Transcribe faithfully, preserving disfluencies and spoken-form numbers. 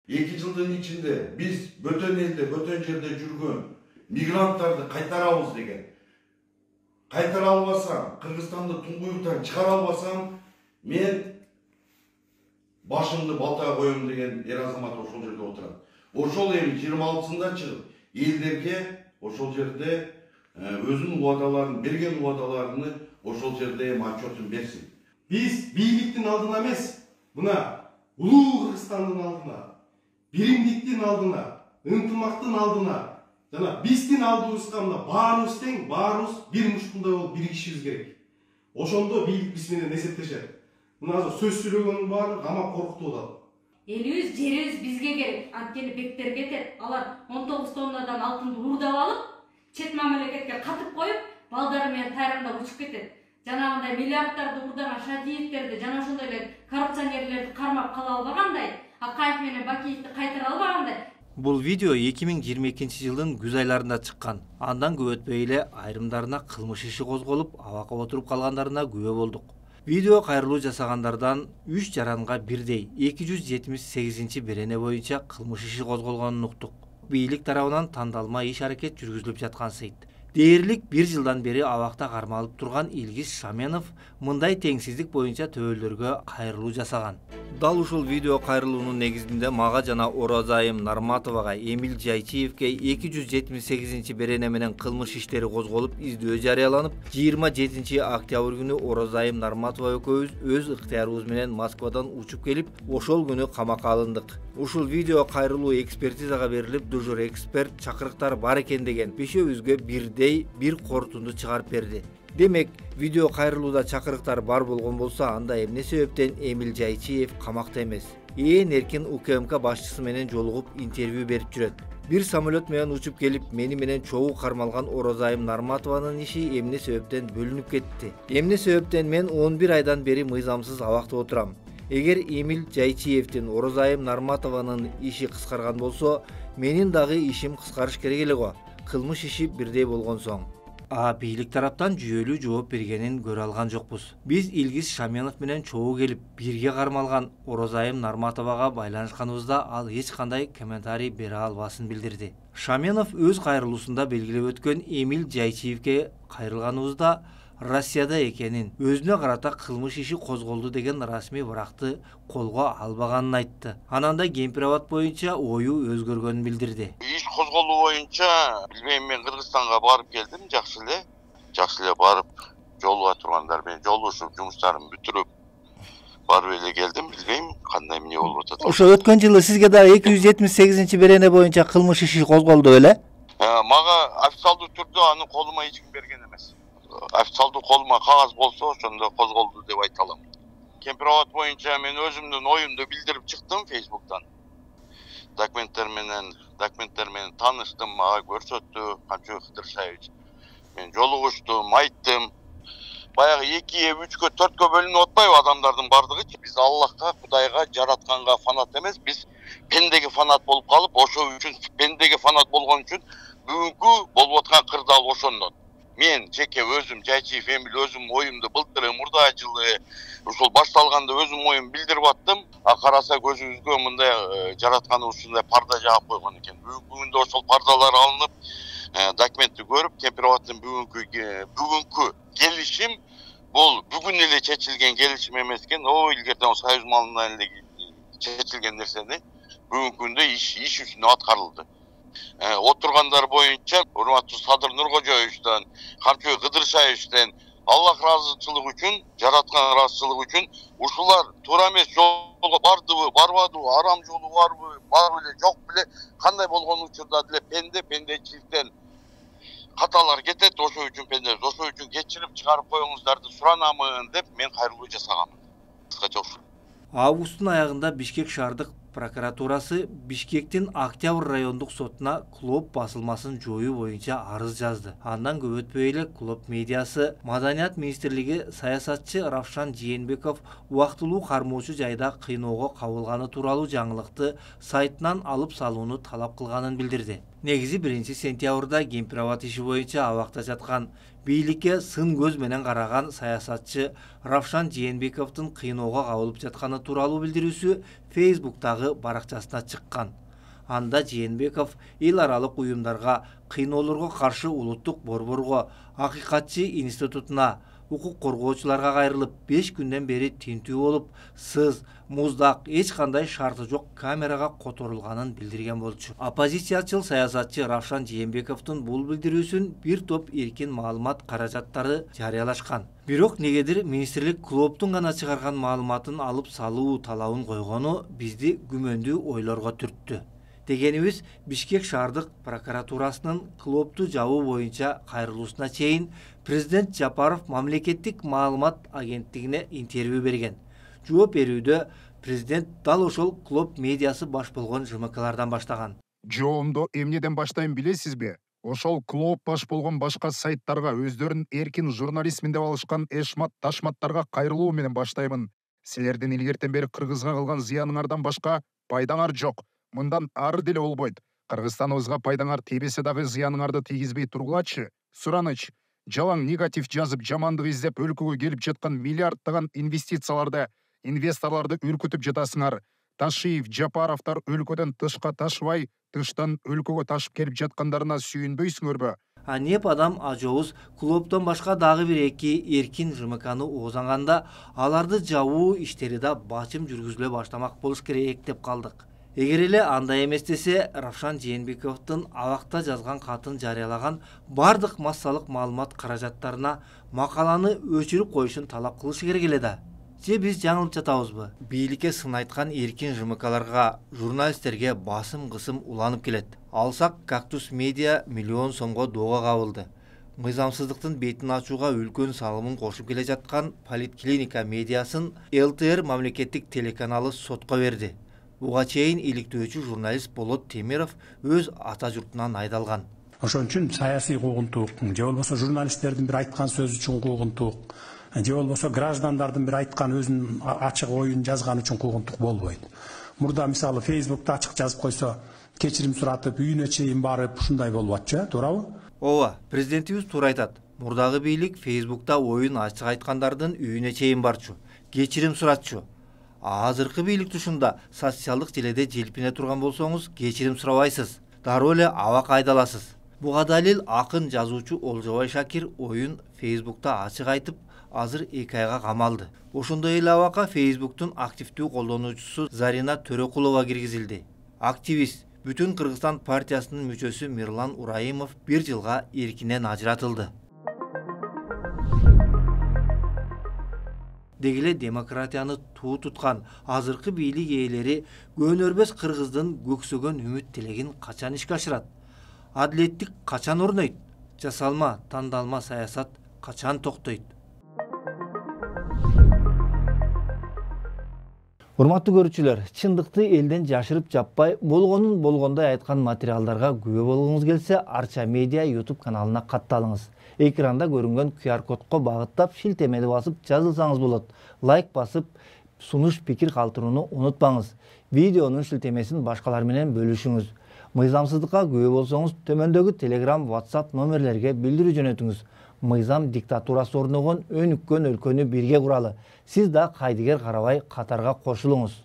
эки жылдын ичинде биз бөтөн элде, бөтөн жерде жүргөн мигранттарды кайтарабыз деген. Кайтара албасам, Кыргызстанды туңгуюктан чыгара албасам, мен башымды балтага коем деген эр азамат ошол жерде отурат. Ошол эми жыйырма алтысында чыгып, элдерге ошол жерде өзүнүн убадаларын, берген убадаларını ошол жерде эми отчетун берсин. Биз бийликтин алдына эмес, мына улуу Кыргызстандын алдына, биримдиктин алдына, ынтымактын алдына, жана биздин алдыбызга мына баарыбыз тең, баарыбыз бир мушкундай болуп биригишибиз керек. Ошондо бийлик биз менен эсептешет. Мына азыр сөз сүйлөгөндүн баары камап коркутуп атат. Элибиз, жерибиз бизге керек. Анткени бектер кетет. Алар он тогуз тоннадан алтынды уурдап алып, чет мамлекетке катып коюп, балдары менен тайрамдап учуп кетет. Жанагындай миллиарддарды уурдаган Шадиевтерди, жана ошондой эле коррупционерлерди кармап кала албагандай, Акаев менен Бакиевди кайтара албагандай. Бул видео эки миң жыйырма экинчи жылдын күз айларында чыккан. Андан көп өтпөй эле айрымдарына кылмыш иши козголуп, абакка отуруп калгандарына күбө болдук. Видео кайрылуу жасагандардан үч жаранга бирдей эки жүз жетимиш сегизинчи берене боюнча кылмыш иши козголгонун уктук. Бийлик тарабынан тандалма иш аракет жүргүзүлүп жаткан сейт. Дээрлик бир жылдан бери абакта кармалып турган Илгиз Шаменов мындай теңсиздик боюнча төбөлдөргө кайрылуу жасаган. Дал ушул видео кайрылуунун негизинде мага жана Оразайым Нарматовага, Эмиль Жайчиевке эки жүз жетимиш сегизинчи берене менен кылмыш иштери козголуп, издөө жарыяланып, жыйырма жетинчи октябрь күнү Оразайым Нарматова экөөбүз өз ыктыярыбыз менен Москвадан учуп келип, ошол күнү камакка алындык. Ушул видео кайрылуу экспертизага берилип, дежур эксперт чакырыктар бар экен деген бешөөбүзгө бирдей бир корутунду чыгарып берди. Демек, видео кайрылууда чакырыктар бар болгон болсо, анда эмне себептен Эмиль Жайчиев камакта эмес? Ээн эркин УКМК башчысы менен жолугуп интервью берип жүрөт. Бир самолет менен учуп келип, мени менен чогуу кармалган Оразайым Нарматованын иши эмне себептен бөлүнүп кетти? Эмне себептен мен он бир айдан бери мыйзамсыз абакта отурам? Эгер Эмиль Жайчиевдин Оразайым Нарматованын иши кыскарган болсо, менин дагы ишим кыскарыш керек эле го. Кылмыш иши бирдей болгон соң. А бийлик тараптан жүйөлүү жооп бергенин көрө алган жокпуз. Биз Илгиз Шаменов менен чогуу келип, бирге кармалган Оразайым Нарматовага байланышканыбызда ал эч кандай комментарий бере албасын билдирди. Шаменов өз кайрылуусунда белгилеп өткөн Эмиль Жайчиевке кайрылганыбызда Россияда экенин, өзүнө карата кылмыш иши козголду деген расмий баракты колго албаганын айтты. Ананда Кемпирабад боюнча ою өзгөргөнүн билдирди. Иш козголуу боюнча, билбейм, мен Кыргызстанга барып келдим, жакшы эле. Жакшы эле барып, жолуга тургандар менен жолугушуп, жумуштарымды бүтүрүп барып эле келдим, билбейм, кандай эмне болуп атат. Ошо өткөн жылы сизге дагы эки жүз жетимиш сегизинчи берене боюнча кылмыш иши козголду беле? Мага официалдуу түрдө аны колума эч ким берген эмес. Официалдуу колума кагаз болсо, ошондо козголду деп айта алам. Кемпирабад боюнча мен өзүмдүн оюмду билдирип чыктым Фейсбуктан. Документтер менен, документтер менен тааныштым, мага көрсөттү Камчыбек Кыдыршаевич. Мен жолугуштум, айттым. Баягы экиге, үчкө, төрткө бөлүнүп атпайбы адамдардын бардыгы? Биз Аллахка, Кудайга, жаратканга фанат эмес, биз пендеге фанат болуп калып, ошол үчүн пендеге фанат болгон үчүн бүгүнкү болуп аткан кырдаал ошондон. Мен жеке өзүм Жайчиев Эмиль өзүм оюмду былтыр мурда жылы ушул башталганда өзүм оюмду билдирип аттым. А караса көзүбүзгө мындай жаратканы ушундай парда жаап койгон экен. Бүгүнкү күндө ошол пардалар алынып, документти көрүп, Кемпирабадтын бүгүнкү бүгүнкү келишим бул бүгүн эле чечилген келишим эмес экен. О, илгертен Союз малынан эле чечилген нерсени бүгүнкү күндө иш иш үчүн аткарылды. Отургандар боюнча урматтуу Садыр Нуркожоевичтен, Камчыбек Кыдыршаевичтен Аллах ыраазычылыгы үчүн, жараткан ыраазычылыгы үчүн ушулар туура эмес жолго бардыбы, барбадыбы, арам жолу барбы, бар беле, жок беле, кандай болгон учурда деле пенде пендечиликтен каталар кетет, ошол үчүн пенде, ошол үчүн кечирип чыгарып коюңуздарды суранамын деп мен кайрылуу жасаганмын. Кыскача ушул. Августтун аягында Бишкек шаардык прокуратурасы Бишкектин Октябрь райондук сотуна клуб басылмасын жоюу боюнча арыз жазды. Андан көп өтпөй эле клуб медиасы Маданият министрлиги саясатчы Равшан Жээнбеков убактылуу кармоочу жайда кыйноого кабылганы тууралуу жаңылыкты сайтынан алып салууну талап кылганын билдирди. Негизи биринчи сентябрда Кемпир-Абад иши боюнча абакта жаткан, бийликке сын көз менен караган саясатчы Равшан Жээнбековдун кыйноого кабылып жатканы тууралуу билдирүүсү Фейсбуктагы баракчасына чыккан. Анда Жээнбеков эл аралык уюмдарга, кыйноолорго каршы улуттук борборго, Акыйкатчы институтуна, укук коргоочуларга кайрылып, беш күндөн бери тинтүү болуп, сыз, муздак, эч кандай шарты жок камерага которулганын билдирген болчу. Оппозициячыл саясатчы Равшан Жээнбековдун бул билдирүүсүн бир топ эркин маалымат каражаттары жарыялашкан. Бирок негедир министрлик клубтун гана чыгарган маалыматын алып салуу талабын койгону бизди күмөндүү ойлорго түрттү. Дегенибиз, Бишкек шаардык прокуратурасынын клубту жабуу боюнча кайрылуусуна чейин президент Жапаров мамлекеттик маалымат агенттигине интервью берген. Жооп берүүдө президент дал ошол клуб медиасы баш болгон ЖМКлардан баштаган. Жоомду эмнеден баштайын билесизби? Ошол клуб баш болгон башка сайттарга, өздөрүн эркин журналистмин деп алышкан эшмат ташматтарга кайрылуу менен баштаймын. Силердин илгертен бери Кыргызга кылган зыяныңардан башка пайдаңар жок. Мындан ары деле болбойт. Кыргызстаныбызга пайдаңар тийбесе дагы зыяныңарды тийгизбей тургулачы. Сураныч, жалаң негатив жазып, жамандык издеп өлкөгө келип жаткан миллиарддаган инвестицияларды, инвесторлорду үркүтүп жатасыңар. Ташиев, Жапаровтар өлкөдөн тышка ташыбай, тыштан өлкөгө ташып келип жаткандарына сүйүнбөйсүңөрбү? А неп адам ажоуз клубтон башка дагы бир эки эркин ЖМКны оозанганда, аларды жабуу иштери да бачым жүргүзүлө баштамак болуш керек деп калдык. Эгер эле андай эмес десе, Равшан Жээнбековдун абакта жазган катын жарыялаган бардык массалык маалымат каражаттарына макаланы өчүрүп коюшун талап кылышы керек эле да. Же биз жаңылып жатабызбы? Бийликке сын айткан эркин ЖМКларга, журналисттерге басым кысым уланып келет. Алсак, Кактус Медиа миллион сомго доого кабылды. Мыйзамсыздыктын бетин ачууга үлкөн салымын кошуп келе жаткан Политклиника медиасын эл тэ эр мамлекеттик телеканалы сотко берди. Буга чейин иликтөөчү журналист Болот Темиров өз ата журтунан айдалган. Ошон үчүн саясий куугунтук, же болбосо журналисттердин бир айткан сөзү үчүн куугунтук, же болбосо граждандардын бир айткан өзүнүн ачык оюн жазган үчүн куугунтук болбойт. Мурда мисалы Фейсбукта ачык жазып койсо, кечирим суратып, үйүнө чейин барып, ушундай болуп атчу, туурабы? Ооба, президентибиз туура айтат. Мурдагы бийлик Фейсбукта оюн ачык айткандардын үйүнө чейин барчу, кечирим суратчу. Азыркы бийлик тушунда социалдык желеде желпине турган болсоңуз, кечирим сурабайсыз, дароо эле абак айдаласыз. Буга далил акын жазуучу Олжобай Шакир оюн Фейсбукта ачык айтып, азыр эки айга камалды. Ошондой эле абакка Фейсбуктун активдүү колдонуучусу Зарина Төрөкулова киргизилди. Активист Бүтүн Кыргызстан партиясынын мүчөсү Мирлан Ураимов бир жылга эркинен ажыратылды. Дегиле демократияны туу туткан азыркы бийлик ээлери көнөрбөс Кыргыздын көксөгөн үмүт тилегин качан ишке ашырат? Адилеттик качан орнойт? Жасалма, тандалма саясат качан токтойт? Урматтуу көрүүчүлөр, чындыкты элден жашырып жаппай, болгонун болгондой айткан материалдарга күбө болгуңуз келсе, Арча Медиа YouTube каналына катталыңыз. Экранда көрүнгөн ку ар кодко багыттап, шилтемени басып жазылсаңыз болот. Лайк басып, сунуш пикир калтырууну унутпаңыз. Видеонун шилтемесин башкалар менен бөлүшүңүз. Мыйзамсыздыкка күбө болсоңуз, төмөндөгү Telegram, WhatsApp номерлерге билдирүү жөнөтүңүз. Мыйзам диктатурасы орногон өнүккөн өлкөнү бирге куралы. Сиз да кайдыгер карабай катарга кошулуңуз.